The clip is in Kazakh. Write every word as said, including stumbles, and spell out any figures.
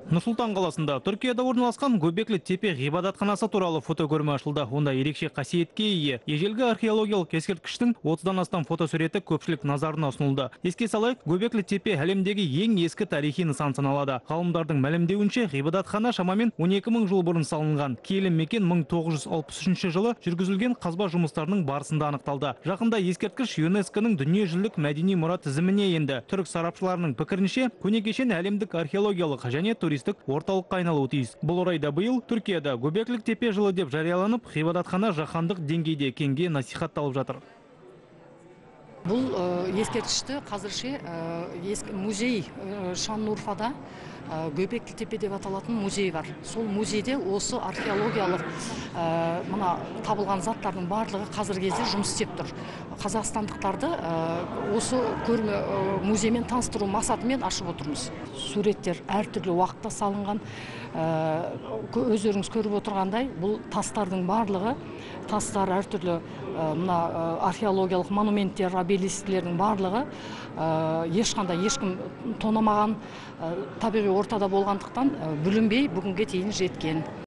Нұр-Сұлтан қаласында Түркияда орналасқан Göbekli Tepe ғибадатханасы туралы фотокөрме ашылды. Онда ерекше қасиетке ие ежелгі археологиялық ескерткіштің отыздан астам фотосуреті көпшілік назарына ұсынылды. Еске салайық, Göbekli Tepe әлемдегі ең ескі тарихи нысан саналады. Ғалымдардың мәлімдеуінше, ғибадатхана шамамен он екі мың жыл бұрын салынған. Киелі мекен мың тоғыз жүз алпыс үшінші жылы жүргізілген қазба жұмыстарының барысында анықталды. Жақында ескерткіш ЮНЕСКО-ның дүниежүзілік мәдени мұра тізіміне енді. Түрік сарапшыларының пікірінше, көне кешен әлемдік археологиялық және туристік орталыққа айналуы тиіс. Бұл орайда биыл Түркияда Göbekli Tepe жылы деп жарияланып, ғибадатхана жаһандық деңгейде кеңге насихатталып жатыр. Бұл ескерткішті қазірше музей Шанлурфада Göbekli Tepe деп аталатын музей бар. Сол музейде осы археологиялық мына табылған заттардың барлығы қазіргі кезде жұмыс істеп тұр. Қазақстандықтарды осы көрме музеймен таныстыру мақсатымен ашып отырмыз. Суреттер әртүрлі уақытта салынған. Өздеріңіз көріп отырғандай, бұл тастардың барлығы, тастар әртүрлі мына археологиялық монументтер, обелискілердің барлығы ешқандай ешкім тонамаған табиғи ортада болғандықтан бүлінбей бүгінге дейін жеткен.